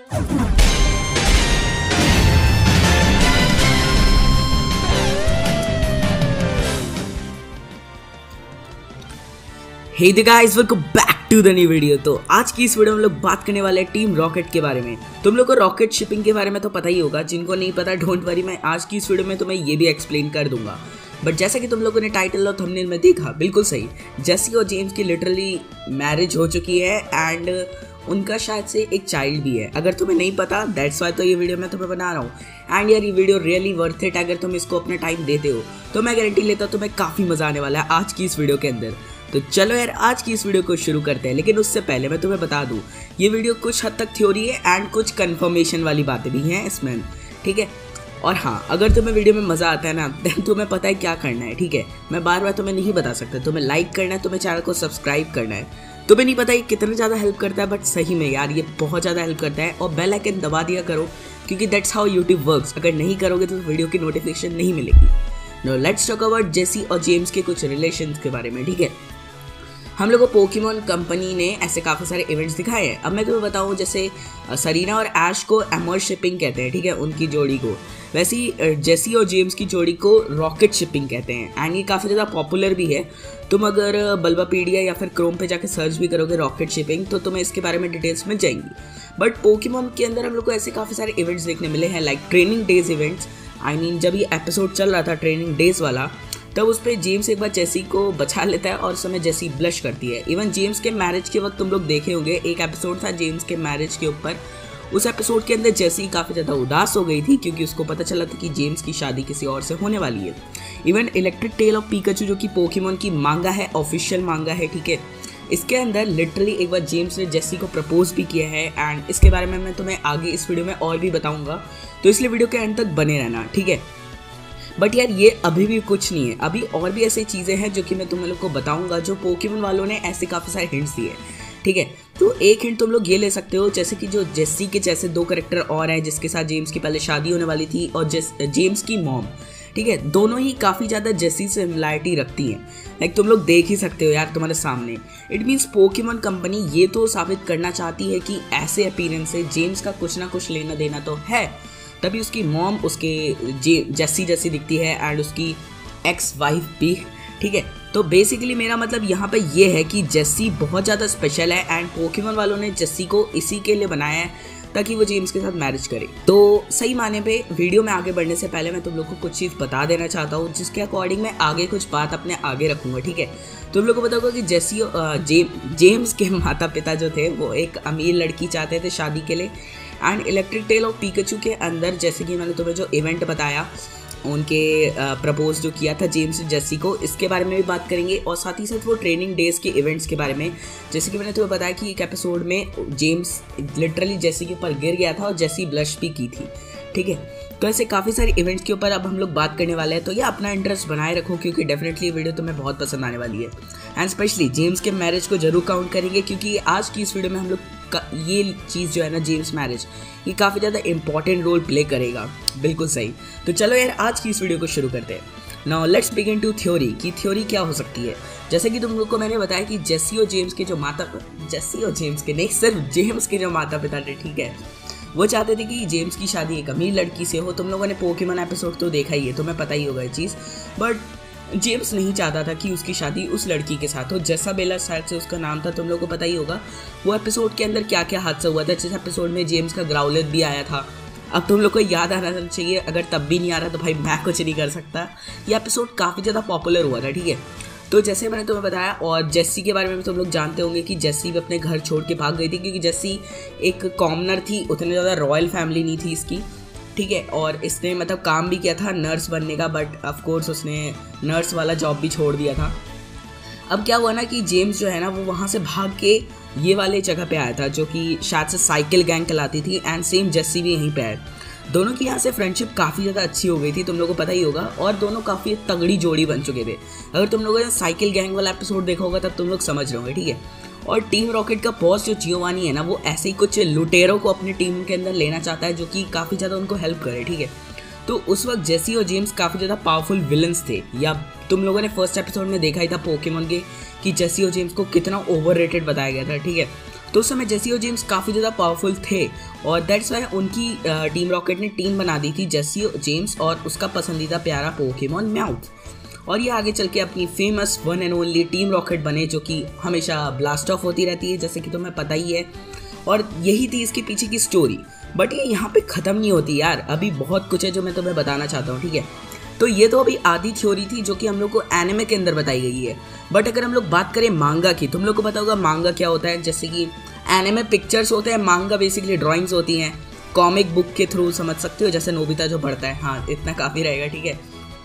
Hey the guys, welcome back to the new video. तो आज की इस वीडियो में हम लोग बात करने वाले हैं टीम रॉकेट के बारे में। तुम लोग को रॉकेट शिपिंग के बारे में तो पता ही होगा, जिनको नहीं पता डोंट वरी, मैं आज की इस वीडियो में तुम्हें ये भी एक्सप्लेन कर दूंगा। बट जैसा कि तुम लोगों ने टाइटल और थंबनेल में देखा, बिल्कुल सही, जेसी और जेम्स की लिटरली मैरिज हो चुकी है एंड उनका शायद से एक चाइल्ड भी है। अगर तुम्हें नहीं पता, दैट्स वाई तो ये वीडियो मैं तुम्हें बना रहा हूँ। एंड यार, ये वीडियो रियली वर्थ इट। अगर तुम इसको अपना टाइम देते हो तो मैं गारंटी लेता हूँ तुम्हें काफ़ी मज़ा आने वाला है आज की इस वीडियो के अंदर। तो चलो यार, आज की इस वीडियो को शुरू करते हैं। लेकिन उससे पहले मैं तुम्हें बता दूं, ये वीडियो कुछ हद तक थ्योरी है एंड कुछ कंफर्मेशन वाली बातें भी हैं इसमें, ठीक है। और हाँ, अगर तुम्हें वीडियो में मज़ा आता है ना, देन तुम्हें पता है क्या करना है, ठीक है। मैं बार बार तुम्हें नहीं बता सकता, तुम्हें लाइक करना है, तुम्हें चैनल को सब्सक्राइब करना है। तुम्हें नहीं पता ये कितना ज़्यादा हेल्प करता है, बट सही में यार ये बहुत ज़्यादा हेल्प करता है। और बेल आइकन दबा दिया करो, क्योंकि दैट्स हाउ यूट्यूब वर्क्स। अगर नहीं करोगे तो वीडियो की नोटिफिकेशन नहीं मिलेगी। No, let's talk about Jessie और जेम्स के कुछ रिलेशंस के बारे में, ठीक है। हम लोगों को पोकेमॉन कंपनी ने ऐसे काफ़ी सारे इवेंट्स दिखाए हैं। अब मैं तुम्हें बताऊं, जैसे सरीना और ऐश को एमर शिपिंग कहते हैं, ठीक है, उनकी जोड़ी को। वैसे ही जेसी और जेम्स की जोड़ी को रॉकेट शिपिंग कहते हैं एंड ये काफ़ी ज़्यादा पॉपुलर भी है। तुम अगर बल्बापीडिया या फिर क्रोम पे जाकर सर्च भी करोगे रॉकेट शिपिंग, तो तुम्हें इसके बारे में डिटेल्स मिल जाएंगी। बट पोकेमॉन के अंदर हम लोग को ऐसे काफ़ी सारे इवेंट्स देखने मिले हैं, like training days events. I mean, जब ये एपिसोड चल रहा था ट्रेनिंग डेज वाला, तब उस पर जेम्स एक बार जेसी को बचा लेता है और उस समय जेसी ब्लश करती है। इवन जेम्स के मैरिज के वक्त तुम लोग देखे होंगे, एक एपिसोड था जेम्स के मैरिज के ऊपर। उस एपिसोड के अंदर जेसी काफ़ी ज़्यादा उदास हो गई थी, क्योंकि उसको पता चला था कि जेम्स की शादी किसी और से होने वाली है। Even electric tail of Pikachu, जो कि पोकेमॉन की मांगा है, ऑफिशियल मांगा है, ठीक है, इसके अंदर लिटरली एक बार जेम्स ने जेसी को प्रपोज भी किया है। एंड इसके बारे में मैं तुम्हें आगे इस वीडियो में और भी बताऊँगा, तो इसलिए वीडियो के एंड तक बने रहना, ठीक है। बट यार, ये अभी भी कुछ नहीं है, अभी और भी ऐसी चीज़ें हैं जो कि मैं तुम लोग को बताऊंगा, जो पोकेमॉन वालों ने ऐसे काफ़ी सारे हिंट्स दिए, ठीक है। तो एक हिंट तुम लोग ये ले सकते हो, जैसे कि जो जेसी के जैसे दो कैरेक्टर और हैं जिसके साथ जेम्स की पहले शादी होने वाली थी, और जेम्स की मॉम, ठीक है, दोनों ही काफ़ी ज़्यादा जेसी से सिमिलरिटी रखती हैं। लाइक तुम लोग देख ही सकते हो यार तुम्हारे सामने। इट मीन्स पोकेमॉन कंपनी ये तो साबित करना चाहती है कि ऐसे अपीयरेंस से जेम्स का कुछ ना कुछ लेना देना तो है, तभी उसकी मॉम उसके जेसी जैसी दिखती है एंड उसकी एक्स वाइफ भी, ठीक है। तो बेसिकली मेरा मतलब यहाँ पे ये है कि जेसी बहुत ज़्यादा स्पेशल है एंड पोकेमॉन वालों ने जेसी को इसी के लिए बनाया है ताकि वो जेम्स के साथ मैरिज करे। तो सही माने पे वीडियो में आगे बढ़ने से पहले मैं तुम लोग को कुछ चीज़ बता देना चाहता हूँ, जिसके अकॉर्डिंग मैं आगे कुछ बात अपने आगे रखूँगा, ठीक है। तुम लोग को पता होगा कि जेसी जेम्स के माता पिता जो थे वो एक अमीर लड़की चाहते थे शादी के लिए। And electric tail of Pikachu के अंदर, जैसे कि मैंने तुम्हें जो इवेंट बताया, उनके प्रपोज जो किया था जेम्स जेसी को, इसके बारे में भी बात करेंगे। और साथ ही साथ वो ट्रेनिंग डेज के इवेंट्स के बारे में, जैसे कि मैंने तुम्हें बताया कि एक एपिसोड में जेम्स लिटरली जेसी के ऊपर गिर गया था और जेसी ब्लश भी की थी, ठीक है। तो ऐसे काफ़ी सारे इवेंट्स के ऊपर अब हम लोग बात करने वाले हैं। तो ये अपना इंटरेस्ट बनाए रखो, क्योंकि डेफिनेटली वीडियो तुम्हें बहुत पसंद आने वाली है। एंड स्पेशली जेम्स के मैरिज को जरूर काउंट करेंगे, क्योंकि आज की इस वीडियो में हम लोग ये चीज़ जो है ना, जेम्स मैरिज, ये काफ़ी ज़्यादा इंपॉर्टेंट रोल प्ले करेगा। बिल्कुल सही। तो चलो यार, आज की इस वीडियो को शुरू करते हैं। Now let's begin to theory, कि थ्योरी क्या हो सकती है। जैसे कि तुम लोग को मैंने बताया कि जेसी और जेम्स के जो माता पिता थे, ठीक है, वो चाहते थे कि जेम्स की शादी एक अमीर लड़की से हो। तुम लोगों ने पोकेमॉन एपिसोड तो देखा ही है, तुम्हें पता ही होगा ये चीज़। बट जेम्स नहीं चाहता था कि उसकी शादी उस लड़की के साथ हो। जेसाबेला शायद से उसका नाम था, तुम लोगों को पता ही होगा वो एपिसोड के अंदर क्या क्या हादसा हुआ था। जिस एपिसोड में जेम्स का ग्राउलेट भी आया था, अब तुम लोग को याद आना चाहिए। अगर तब भी नहीं आ रहा तो भाई मैं कुछ नहीं कर सकता। ये एपिसोड काफ़ी ज़्यादा पॉपुलर हुआ था, ठीक है। तो जैसे मैंने तुम्हें बताया, और जेसी के बारे में भी तुम लोग जानते होंगे कि जेसी भी अपने घर छोड़ के भाग गई थी, क्योंकि जेसी एक कॉमनर थी, उतनी ज़्यादा रॉयल फैमिली नहीं थी इसकी, ठीक है। और इसने मतलब काम भी किया था नर्स बनने का, बट ऑफ कोर्स उसने नर्स वाला जॉब भी छोड़ दिया था। अब क्या हुआ ना कि जेम्स जो है ना, वो वहाँ से भाग के ये वाले जगह पे आया था, जो कि शायद से साइकिल गैंग कहलाती थी। एंड सेम जेसी भी यहीं पे है। दोनों की यहाँ से फ्रेंडशिप काफ़ी ज़्यादा अच्छी हो गई थी, तुम लोगों को पता ही होगा। और दोनों काफ़ी तगड़ी जोड़ी बन चुके थे। अगर तुम लोगों ने साइकिल गैंग वाला एपिसोड देखा होगा तब तुम लोग समझ रहे होंगे, ठीक है। और टीम रॉकेट का बॉस जो जियोवानी है ना, वो ऐसे ही कुछ लुटेरों को अपनी टीम के अंदर लेना चाहता है, जो कि काफ़ी ज़्यादा उनको हेल्प करे, ठीक है। तो उस वक्त जेसी और जेम्स काफ़ी ज़्यादा पावरफुल विलन्स थे। या तुम लोगों ने फर्स्ट एपिसोड में देखा ही था पोकेमॉन के, कि जेसी और जेम्स को कितना ओवररेटेड बताया गया था, ठीक है। तो उस समय जेसी और जेम्स काफ़ी ज़्यादा पावरफुल थे और दैट्स वाई उनकी टीम रॉकेट ने टीम बना दी थी जेसी जेम्स और उसका पसंदीदा प्यारा पोकेमॉन म्याउथ। और ये आगे चल के अपनी famous one and only team Rocket बने, जो कि हमेशा ब्लास्ट ऑफ होती रहती है जैसे कि तुम्हें पता ही है। और यही थी इसके पीछे की स्टोरी। बट ये यहाँ पे ख़त्म नहीं होती यार, अभी बहुत कुछ है जो मैं तुम्हें बताना चाहता हूँ, ठीक है। तो ये तो अभी आधी थ्योरी थी जो कि हम लोग को एनिमे के अंदर बताई गई है। बट अगर हम लोग बात करें मांगा की, तुम लोग को पता होगा मांगा क्या होता है। जैसे कि एनिमे पिक्चर्स होते हैं, मांगा बेसिकली ड्राइंग्स होती हैं, कॉमिक बुक के थ्रू समझ सकते हो, जैसे नोबिता जो पढ़ता है। हाँ, इतना काफ़ी रहेगा, ठीक है।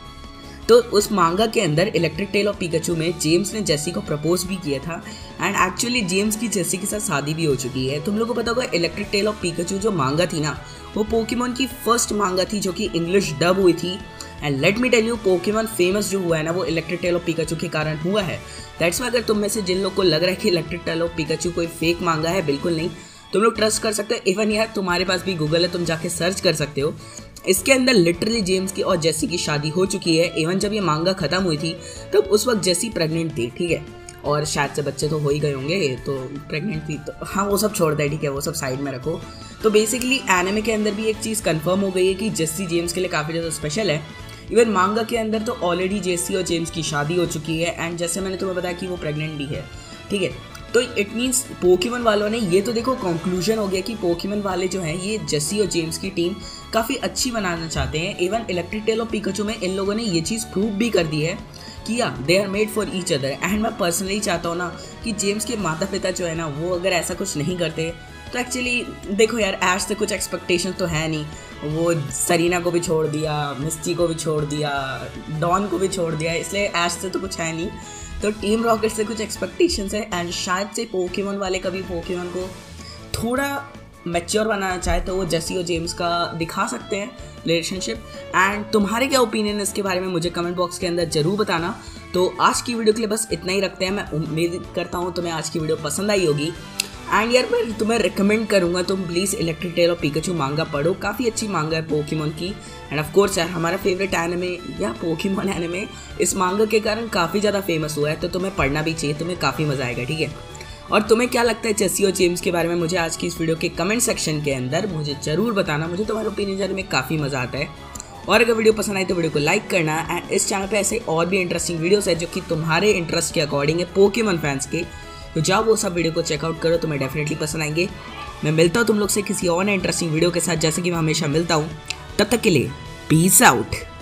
तो उस मांगा के अंदर इलेक्ट्रिक टेल ऑफ पिकाचू में जेम्स ने जेसी को प्रपोज भी किया था एंड एक्चुअली जेम्स की जेसी के साथ शादी भी हो चुकी है। तुम लोगों को पता होगा इलेक्ट्रिक टेल ऑफ पिकाचू जो मांगा थी ना, वो पोकेमॉन की फर्स्ट मांगा थी जो कि इंग्लिश डब हुई थी। And let me tell you, Pokemon famous जो हुआ है ना, वो इलेक्ट्रिक टेल ऑफ पिकाचू के कारण हुआ है। दैट्स वाई अगर तुम में से जिन लोग को लग रहा है कि इलेक्ट्रिक टेल ऑफ पिकाचू कोई फेक मांगा है, बिल्कुल नहीं, तुम लोग ट्रस्ट कर सकते हो। इवन यार तुम्हारे पास भी गूगल है, तुम जाके सर्च कर सकते हो। इसके अंदर लिटरली जेम्स की और जेसी की शादी हो चुकी है। इवन जब ये मांगा खत्म हुई थी तब उस वक्त जेसी प्रेग्नेंट थी, ठीक है। और शायद से बच्चे तो हो ही गए होंगे, तो प्रेग्नेंट थी तो हाँ, वो सब छोड़ दे, ठीक है, वो सब साइड में रखो। तो बेसिकली एनिमे के अंदर भी एक चीज़ कंफर्म हो गई है कि जेसी जेम्स के लिए काफ़ी ज़्यादा स्पेशल है। इवन मांगा के अंदर तो ऑलरेडी जेसी और जेम्स की शादी हो चुकी है एंड जैसे मैंने तुम्हें बताया कि वो प्रेग्नेंट भी है, ठीक है। तो इट मीन्स पोकेमॉन वालों ने ये तो देखो कंक्लूजन हो गया कि पोकेमॉन वाले जो हैं ये जेसी और जेम्स की टीम काफ़ी अच्छी बनाना चाहते हैं। Even electric tail of Pikachu में इन लोगों ने ये चीज़ प्रूव भी कर दी है कि या they are made for each other. And मैं पर्सनली चाहता हूँ ना कि जेम्स के माता पिता जो है ना, वो अगर ऐसा कुछ नहीं करते तो एक्चुअली देखो यार, ऐश से कुछ एक्सपेक्टेशन तो है नहीं। वो सरीना को भी छोड़ दिया, मिस्टी को भी छोड़ दिया, डॉन को भी छोड़ दिया, इसलिए ऐश से तो कुछ है नहीं। तो टीम रॉकेट से कुछ एक्सपेक्टेशंस है एंड शायद से पोकेमॉन वाले कभी पोकेमॉन को थोड़ा मैच्योर बनाना चाहे तो वो जेसी और जेम्स का दिखा सकते हैं रिलेशनशिप। एंड तुम्हारे क्या ओपिनियन है इसके बारे में मुझे कमेंट बॉक्स के अंदर ज़रूर बताना। तो आज की वीडियो के लिए बस इतना ही रखते हैं। मैं उम्मीद करता हूँ तुम्हें आज की वीडियो पसंद आई होगी। एंड यार मैं तुम्हें रिकमेंड करूँगा तुम please electric tail of Pikachu manga पढ़ो, काफ़ी अच्छी मांगा है पोकेमॉन की। एंड ऑफ कोर्स यार हमारा फेवरेट एनिमे या पोकेमॉन एनिमे इस मांगा के कारण काफ़ी ज़्यादा फेमस हुआ है, तो तुम्हें पढ़ना भी चाहिए, तुम्हें काफ़ी मज़ा आएगा, ठीक है। और तुम्हें क्या लगता है जेसी और जेम्स के बारे में मुझे आज की इस वीडियो के कमेंट सेक्शन के अंदर मुझे ज़रूर बताना। मुझे तुम्हारा ओपिनियन जानने में काफ़ी मज़ा आता है। और अगर वीडियो पसंद आई तो वीडियो को लाइक करना। एंड इस चैनल पे ऐसे और भी इंटरेस्टिंग वीडियोस है जो कि तुम्हारे इंटरेस्ट के अकॉर्डिंग है पोकेमॉन फैंस के, तो जाओ वो सब वीडियो को चेकआउट करो, तुम्हें डेफिनेटली पसंद आएंगे। मैं मिलता हूँ तुम लोग से किसी और इंटरेस्टिंग वीडियो के साथ, जैसे कि मैं हमेशा मिलता हूँ। तब तक के लिए पीस आउट।